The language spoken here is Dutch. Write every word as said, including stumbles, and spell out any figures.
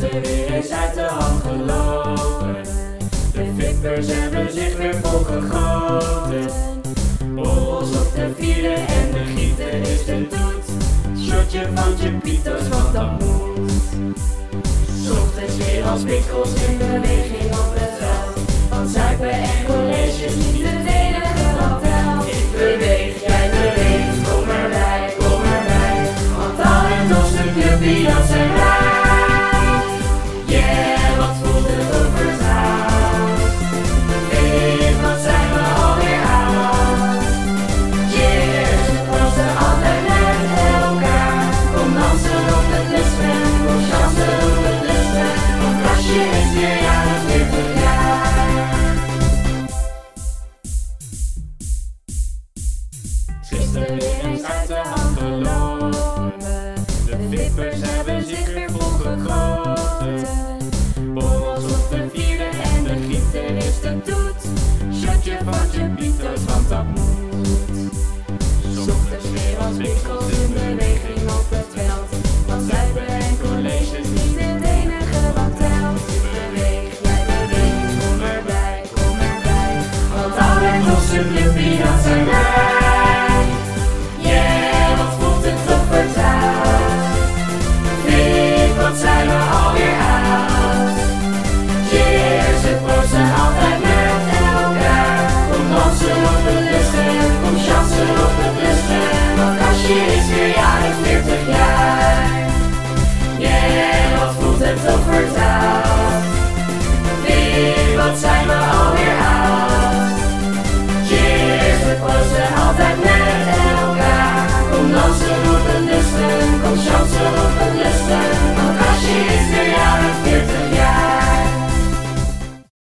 gisteren weer eens uit de hand gelopen. De vippers hebben zich weer volgegoten. Borrels op de vierde en de gieter is de toet. Shotje van Chipito's, want dat moet. 'S Ochtends weer als pikkels in beweging op het veld. Want zuipen en college is niet het enige wat telt. Ik beweeg, jij beweegt, kom erbij, kom erbij. Want al het tofste clubje dat zijn wij. Yeah, wat voelt het overzaald. Weet, wat zijn we alweer oud. Cheers, proosten altijd met elkaar. Kom dansen op het lustrum, kom chansen op het lustrum. Want Rasje is weer jarig veertig jaar. Gisteren weer eens uit de hand gelopen. De vippers hebben zich weer volgegoten. Borrels op de vierde en de gieter is de toet. Shotje van Chipito's, want dat moet. 'S Ochtends weer als winkels in beweging op het veld. Want zuipen en college is niet het enige wat telt. Beweeg, jij beweegt, kom erbij, kom erbij. Want al het losse clubje dat zijn wij.